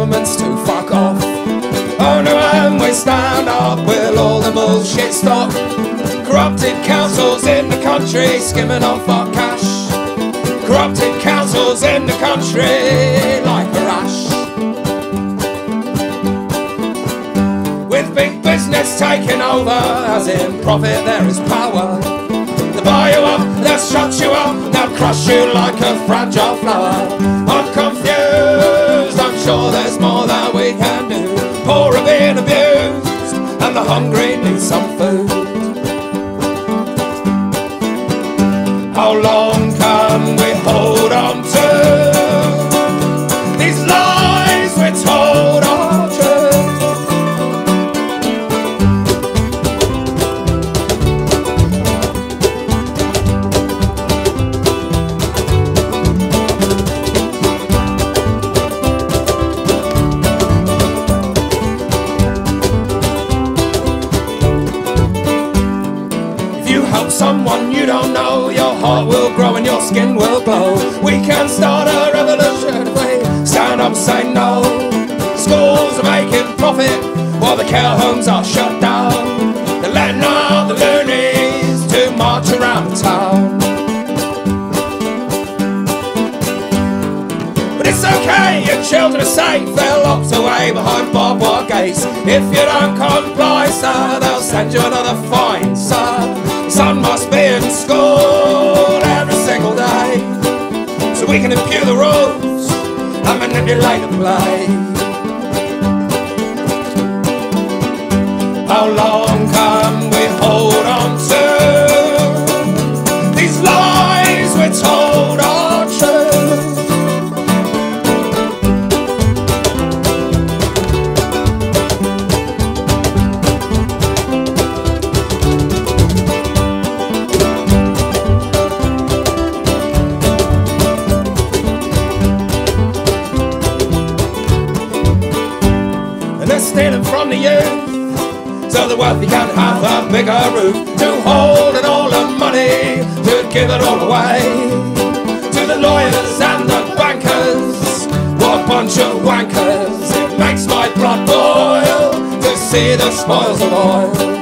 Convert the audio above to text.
governments to fuck off. Only when we stand up will all the bullshit stop. Corrupted councils in the country skimming off our cash. Corrupted councils in the country like a rash. With big business taking over, as in profit there is power. They'll buy you up, they'll shut you up, they'll crush you like a fragile flower. I'm confused, I'm sure there's more that we can do. Poor are being abused, and the hungry need some food. How long can we hold on to these lies we're told are true? If you help someone you don't know, your heart will grow and your skin will glow. We can start a revolution if we stand up and say no. Schools are making profit while the care homes are shut down. They're letting out the loonies to march around the town. But it's okay, your children are safe, they're locked away behind barbed wire gates. If you don't comply, sir, they'll send you another fine, sir. Son must be in school every single day, so we can impugn the rules and manipulate the play. How long can we hold on to these lies we're told are true? Stealing from the youth, so the wealthy can have a bigger roof to hold and all the money, to give it all away to the lawyers and the bankers. What a bunch of wankers. It makes my blood boil to see the spoils of oil.